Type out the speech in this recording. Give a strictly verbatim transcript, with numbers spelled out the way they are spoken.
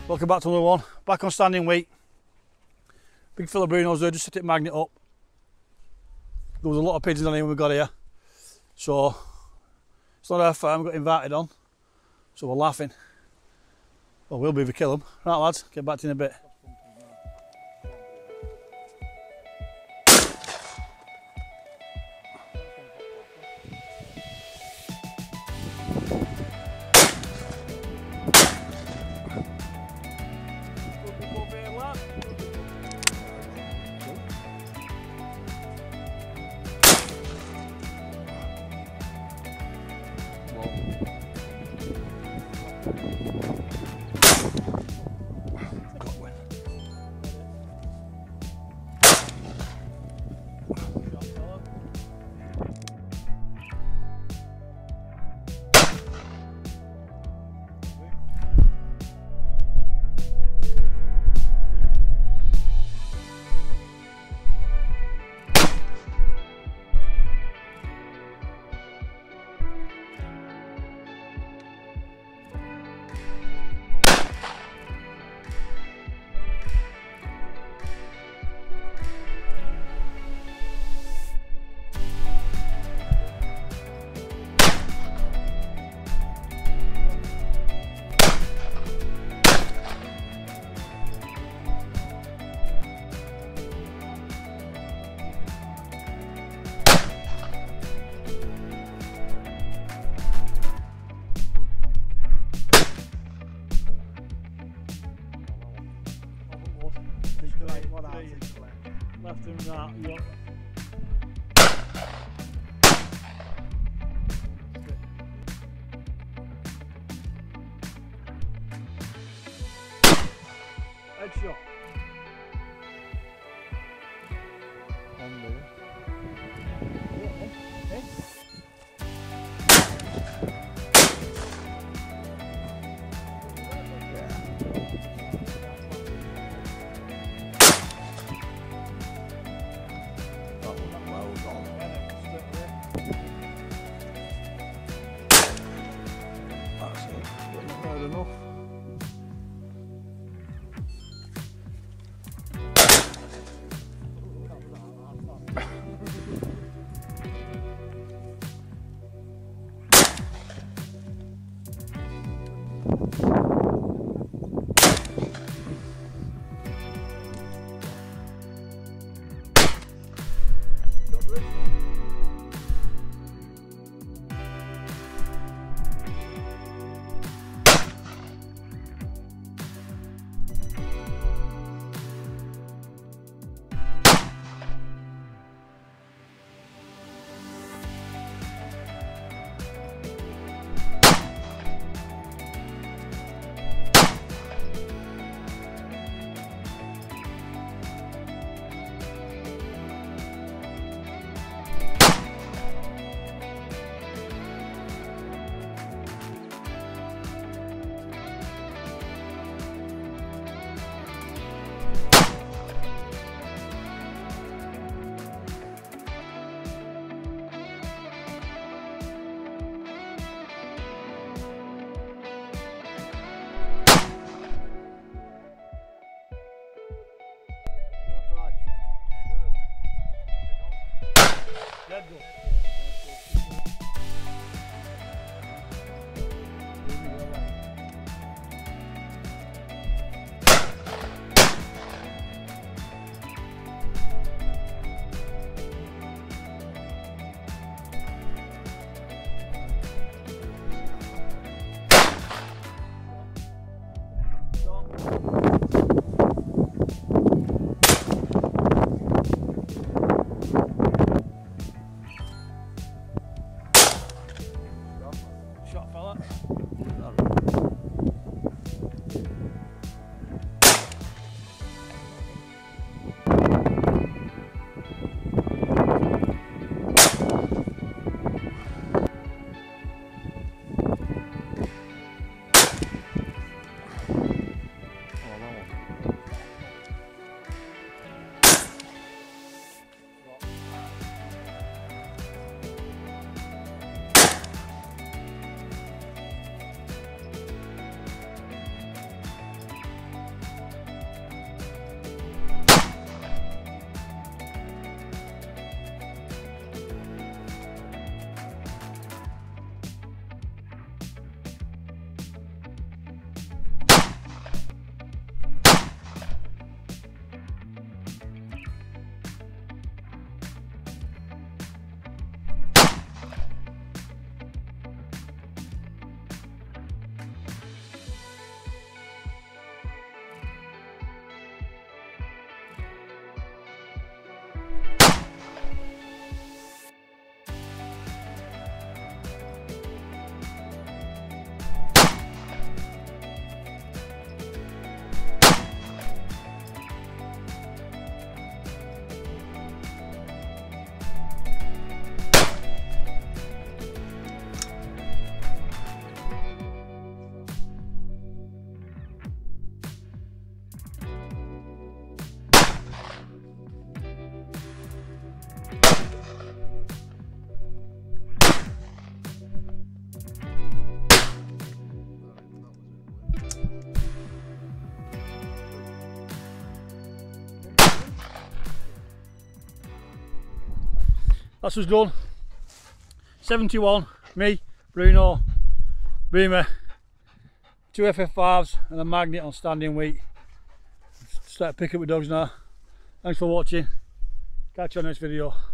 Welcome back to another one. Back on standing weight. Big Filibrinos there, just set it magnet up. There was a lot of pigeons on here when we got here. So it's not our farm, we got invited on. So we're laughing. Well, we'll be if we kill them. Right lads, get back to you in a bit. Left and right, you want... Headshot. On there. Yeah, eh? Eh? Enough. That's us done. seventy-one, me, Bruno, Boomer, two F F fives and a magnet on standing weight. Start picking up with dogs now. Thanks for watching. Catch you on the next video.